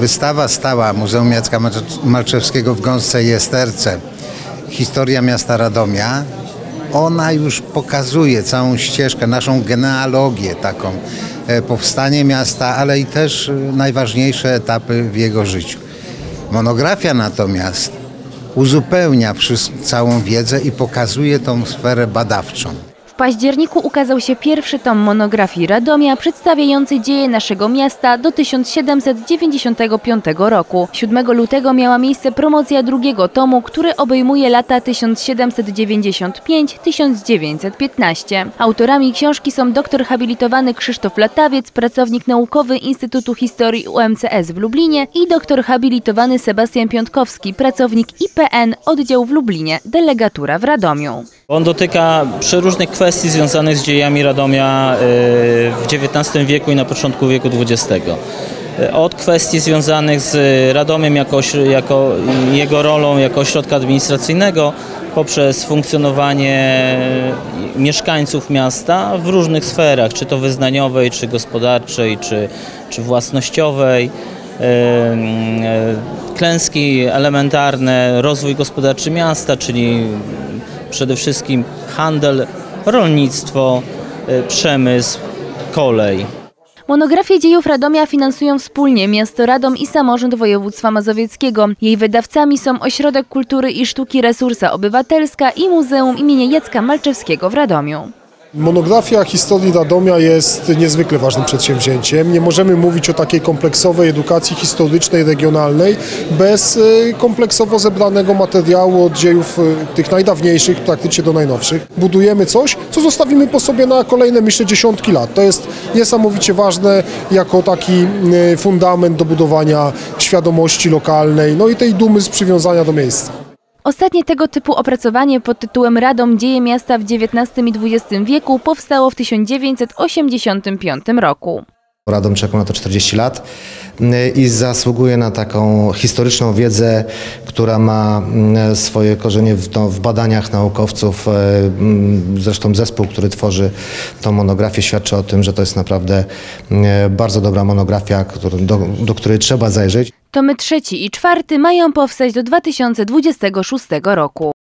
Wystawa stała Muzeum Jacka Malczewskiego w Gąsce i Esterce, historia miasta Radomia, ona już pokazuje całą ścieżkę, naszą genealogię taką, powstanie miasta, ale i też najważniejsze etapy w jego życiu. Monografia natomiast uzupełnia całą wiedzę i pokazuje tą sferę badawczą. W październiku ukazał się pierwszy tom monografii Radomia przedstawiający dzieje naszego miasta do 1795 roku. 7 lutego miała miejsce promocja drugiego tomu, który obejmuje lata 1795-1915. Autorami książki są doktor habilitowany Krzysztof Latawiec, pracownik naukowy Instytutu Historii UMCS w Lublinie i doktor habilitowany Sebastian Piątkowski, pracownik IPN, oddział w Lublinie, delegatura w Radomiu. On dotyka przeróżnych kwestii związanych z dziejami Radomia w XIX wieku i na początku wieku XX. Od kwestii związanych z Radomiem jako jego rolą jako ośrodka administracyjnego, poprzez funkcjonowanie mieszkańców miasta w różnych sferach, czy to wyznaniowej, czy gospodarczej, czy własnościowej. Klęski elementarne, rozwój gospodarczy miasta, czyli przede wszystkim handel, rolnictwo, przemysł, kolej. Monografię dziejów Radomia finansują wspólnie miasto Radom i samorząd województwa mazowieckiego. Jej wydawcami są Ośrodek Kultury i Sztuki Resursa Obywatelska i Muzeum im. Jacka Malczewskiego w Radomiu. Monografia historii Radomia jest niezwykle ważnym przedsięwzięciem. Nie możemy mówić o takiej kompleksowej edukacji historycznej, regionalnej bez kompleksowo zebranego materiału od dziejów tych najdawniejszych praktycznie do najnowszych. Budujemy coś, co zostawimy po sobie na kolejne, myślę, dziesiątki lat. To jest niesamowicie ważne jako taki fundament do budowania świadomości lokalnej, no i tej dumy z przywiązania do miejsca. Ostatnie tego typu opracowanie pod tytułem Radom – dzieje miasta w XIX i XX wieku powstało w 1985 roku. Radom czekał na to 40 lat i zasługuje na taką historyczną wiedzę, która ma swoje korzenie w badaniach naukowców. Zresztą zespół, który tworzy tą monografię, świadczy o tym, że to jest naprawdę bardzo dobra monografia, do której trzeba zajrzeć. Tomy 3 i 4 mają powstać do 2026 roku.